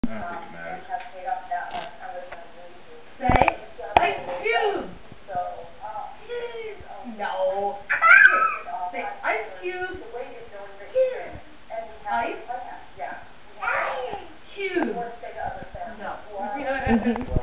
I don't think it matters. Say, ice cube. No. Say, ice cube. Ice. Cube. No.